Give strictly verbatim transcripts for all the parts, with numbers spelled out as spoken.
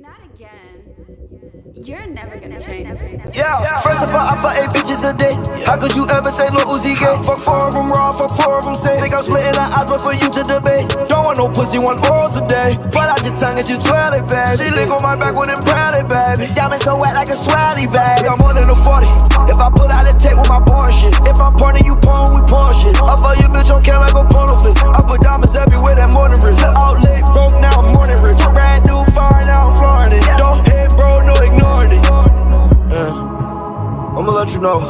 not again. You're never gonna change. Yeah, first of all, I fuck eight bitches a day. How could you ever say Lil Uzi gay? Fuck four of them raw, fuck four of them safe. Think I'm splitting the odds, but for you to debate. Don't want no pussy, want oral today. Pull out your tongue and you twirl it, baby. She lick on my back with them proudly, baby. Diamond so wet like a swally, baby. I'm more than a forty. If I put out a tape with my porn shit. If I'm pouring, you pouring, we pouring shit. I fuck your bitch, don't care like a porno flick. I put diamonds everywhere, that morning rich. Out late, broke, now I'm morning rich. Brand new, fine, now I'm flooring it. Don't hit, bro, no ignoring it. Yeah. I'ma let you know.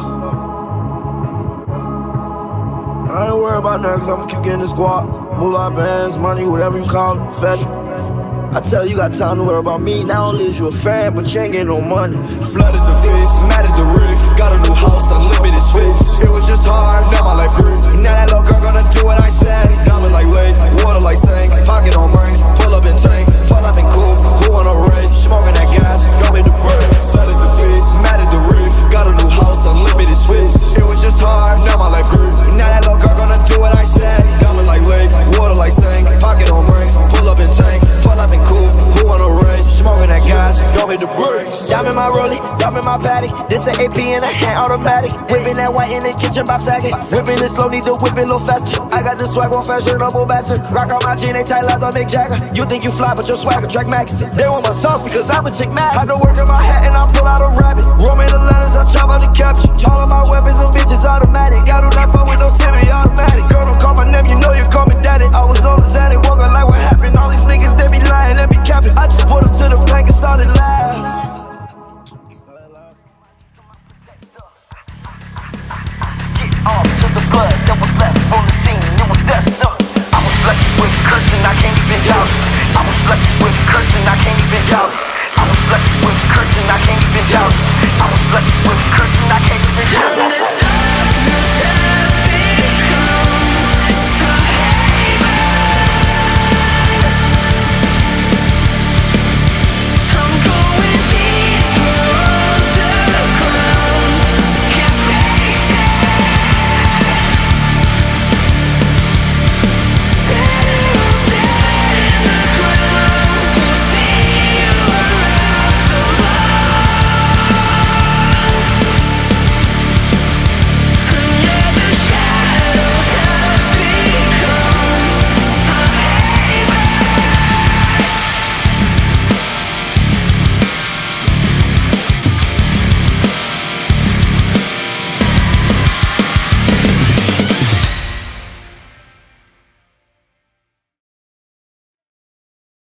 I ain't worried about that, cause I'ma keep getting this guap. Moolah bands, money, whatever you call it, fetch. I tell you, you got time to worry about me. Not only is you a fan, but you ain't getting no money. Flooded the face, mad at the roof. Got a new house, unlimited space. It was just hard, now my life grew. Now that little girl gonna do what I said. Diamond like lake, water like sink. Pocket on rings, pull up in tank. Pull up in coupe, who wanna race? Smoking that gas, don't hit the brakes. Flooded the face, mad at the roof. Got a new house, unlimited space. It was just hard, now my life grew. Now that little girl gonna do what I said. Diamond like lake, water like sink. Pocket on rings, pull up in tank. Pull up in coupe, who wanna race? Smoking that gas, don't hit the brakes. Diamond my rollie, diamond my patty. This an A P and a hand automatic. Whipping that white in the kitchen, Bob Saget. Whipping it slow, need to whip it a little faster. I got this swag on fashionable bastard. Rock on my jean, they tight like the Mick Jagger. You think you fly, but your swagger track magazine. They want my sauce because I'm a chick mad. I go work in my hat and I pull out a rabbit. Roman the letters, I chop out the caption. All of my weapons and bitches automatic. Got do not fuck with no semi-automatic. Girl, don't call my name, you know you call me daddy. I was on the Xanny, walking like what happened. All these niggas, they be lying, they be capping. I just put them to the plank and started laughing. Off to the blood that was left on the scene, it was death up. I was blessed with cursing, I can't even doubt it. I was blessed with cursing, I can't even doubt it. I was blessed with cursing, I can't even doubt it. I was blessed with cursing, I can't even doubt it.